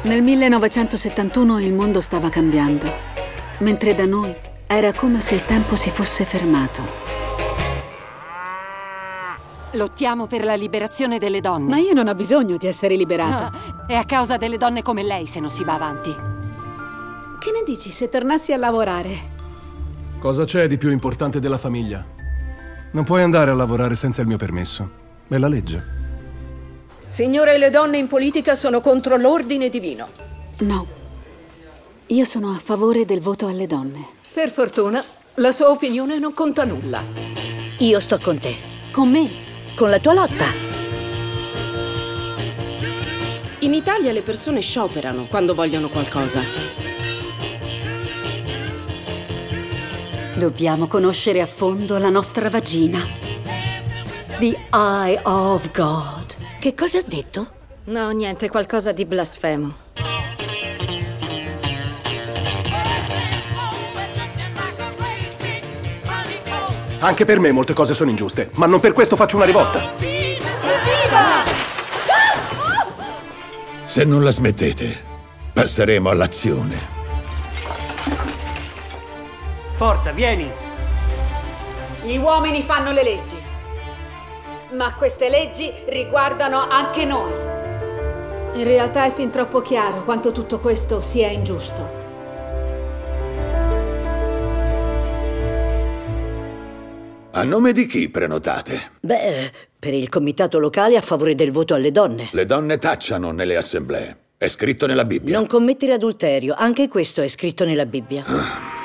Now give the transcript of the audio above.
Nel 1971 il mondo stava cambiando, mentre da noi era come se il tempo si fosse fermato. Lottiamo per la liberazione delle donne. Ma io non ho bisogno di essere liberata. È a causa delle donne come lei se non si va avanti. Che ne dici se tornassi a lavorare? Cosa c'è di più importante della famiglia? Non puoi andare a lavorare senza il mio permesso. È la legge. Signore, le donne in politica sono contro l'ordine divino. No. Io sono a favore del voto alle donne. Per fortuna, la sua opinione non conta nulla. Io sto con te. Con me? Con la tua lotta. In Italia le persone scioperano quando vogliono qualcosa. Dobbiamo conoscere a fondo la nostra vagina. The Eye of God. Che cosa ha detto? No, niente, qualcosa di blasfemo. Anche per me molte cose sono ingiuste, ma non per questo faccio una rivolta. Se non la smettete, passeremo all'azione. Forza, vieni! Gli uomini fanno le leggi. Ma queste leggi riguardano anche noi. In realtà è fin troppo chiaro quanto tutto questo sia ingiusto. A nome di chi prenotate? Beh, per il comitato locale a favore del voto alle donne. Le donne tacciano nelle assemblee. È scritto nella Bibbia. Non commettere adulterio, anche questo è scritto nella Bibbia.